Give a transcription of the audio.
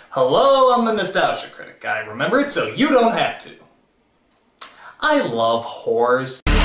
Hello, I'm the Nostalgia Critic. I remember it so you don't have to. I love whores.